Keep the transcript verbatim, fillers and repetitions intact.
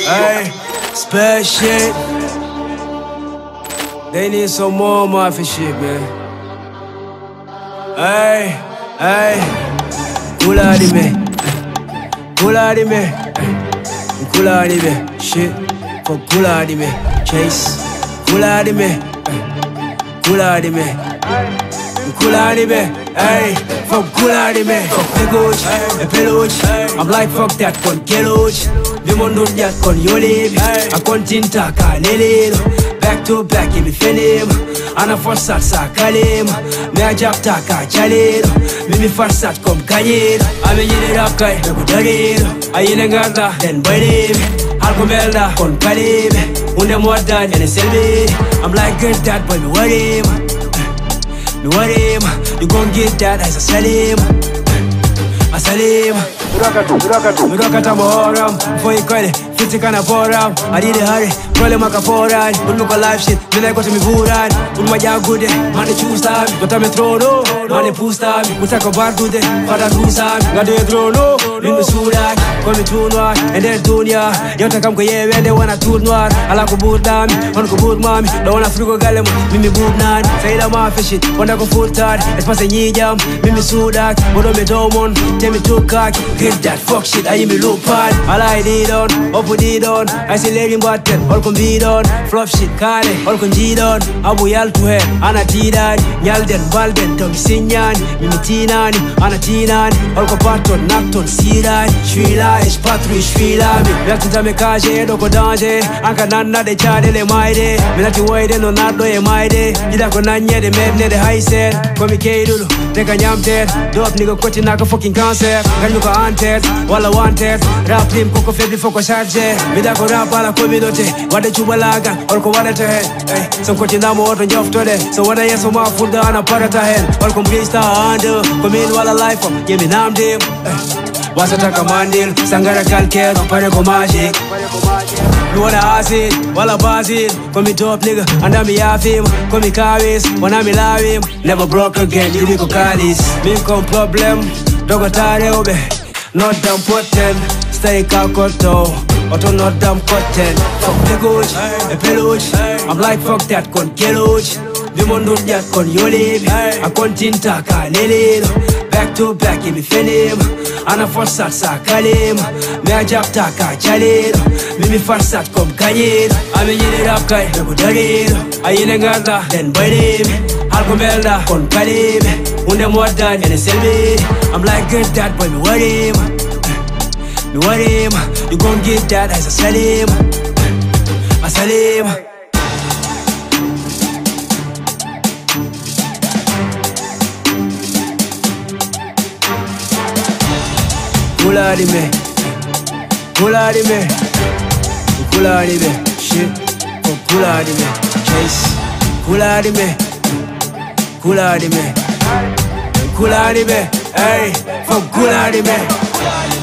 Hey, spare shit. They need some more mafia shit, man. Hey, hey, kula di me, kula di me, kula di me, shit, for kula di me, chase, kula di me, kula di me, kula di me, hey, for kula di me, for peluche, peluche, I'm like fuck that con keluche, vi mondo that con yolib, a continta canelino. Back to back, give me fenim. Ana forsat sa kalim. Me a jab taka chalid. Me me forsat kom kanyid. Ame yini rap kai, me ku darid. Ayine nganda, den badim. Alko melda, kon kalim. Unde moddan, ene selmi. I'm like good that boy, me worry him. Me worry him. You gon' get that, I say salim. I salim. Murakata mohoram, before you call it, fifty kana boram. I did it hurry, call him maka foran. Put me live shit, me like go to me buran. Put my jaw good, man the choose time. Got me throw no, man the push time. We take a bar good, father do time. Got the throw no, me me sudak, call me tune noir, and then dunya. You take come koye when they wanna tune noir. I like a boot dam, on go boot mommy. Don't wanna free go galem, me me boot nan. Say that my fish it, wanna go full tard. It's passing ye jam, me me sudak. But don't me domon, tell me too cock. Get that fuck shit, I me look bad. I like it on, up with it on. I see lady button, all can be done. Flop shit, kale, all can G done. Abu yal to her, Anna Tidan, Yalden, Balden, Tom Sinyan, Mimitinan, Anna Tinan, all can paton, Nakton, Siran, Shwila, is Patri, Shwila, Latin Mekaje, Doko Danje, Anka Nana, the Chadele Maide, Milati Wade, no Nado, a Maide, Didako Nanya, the Mebne, the high set, Komikedu, take a yam dead, dope nigga, quitting like a fucking cancer, and you can wanted, all I wanted, rap team, Coco Febby, Foco Charge, Midako rap, ala community, what the Chubalaga, or Kowada to head, some coaching down more than you have today, so what I am so much food down a parata head, or complete star under, come in while I life, give me nam dim, what's a takamandil, Sangara Kalker, Parako Magic. You wanna ask it, while I pass it, come me top nigga, and I'm half him, come me carries, when I'm love him, never broke again, you go Kalis, me come problem, dogo tare obe. Not damn potent, stay calcoto, auto not damn cotton. Fuck the gooch, a peluche. I'm like fuck that con keluche. The mondo that con yolib, a continta canelino. Back to back, give me fenim. Ana forsat sa kalim. Me a jab taka chalid. Me me forsat kom kanyid. Ame yini rap kai, me ku darid. Ayine nganda, den badim. Alko melda, kon kalim. Unde moddan, ene selmi. I'm like good that boy, me worry him. Me worry him. You gon' get that, I say salim. I salim. Kula di me, kula di me, kula di me, shit, for kula di me, chase, kula di me, kula di me, kula di me, hey, for kula di me.